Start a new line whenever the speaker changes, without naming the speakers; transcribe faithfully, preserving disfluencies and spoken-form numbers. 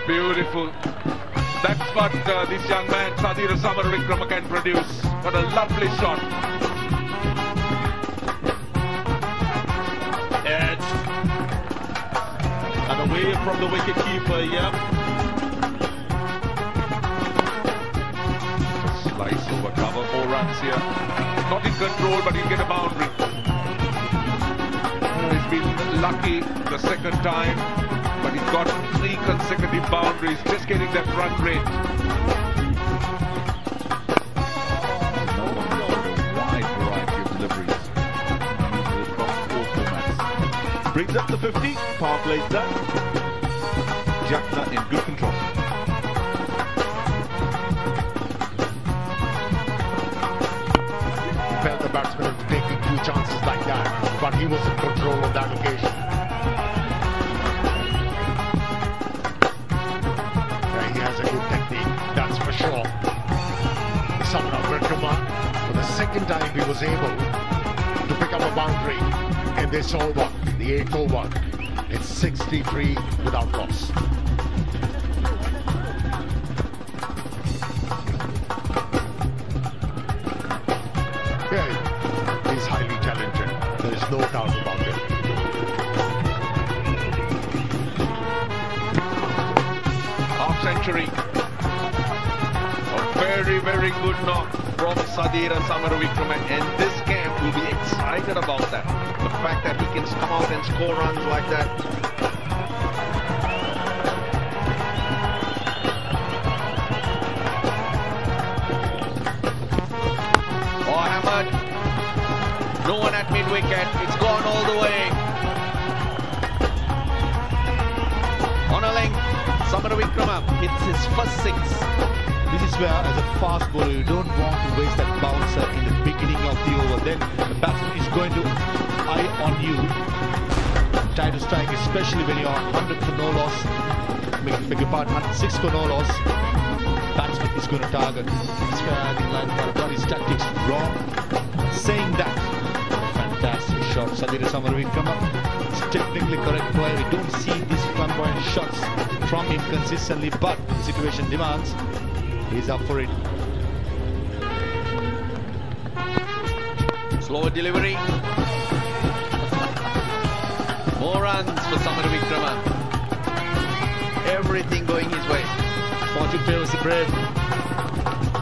Beautiful. That's what uh, this young man, Sadeera Samarawicrama, can produce. What a lovely shot.
Edge. And away from the wicket keeper, yeah.
Slice over cover, four runs here. Not in control, but he'll get a boundary. He's been lucky the second time, but he's got three consecutive boundaries, just getting that run rate.
Wide variety of deliveries across all formats.
Brings up the fifty, power plays that.
Jaffna in good control.
Felt the batsman into taking two chances like that, but he was in control on that occasion. Yeah, he has a good technique, that's for sure. Samarawicrama, for the second time he was able to pick up a boundary in this over, the eighth over. It's sixty-three without loss. Yeah, he's highly talented. There is no doubt about it.
Half century. A very, very good knock from Sadeera Samarawicrama, and this camp will be excited about that. The fact that he can come out and score runs like that. No one at mid-wicket, it's gone all the way. On a length, Samarawicrama hits his first six.
This is where, as a fast bowler, you don't want to waste that bouncer in the beginning of the over. Then the batsman is going to eye on you, try to strike, especially when you are one hundred for no loss. Beg, beg your pardon, one hundred six for no loss. Batsman is going to target. It's where I think like got his tactics wrong. Saying that, fantastic shot. Sadeera Samarawicrama is technically correct player. We don't see these flamboyant shots from him consistently, but the situation demands. He's up for it.
Slower delivery. More runs for Samarawicrama. Everything going his way.
Fortune favors the brave.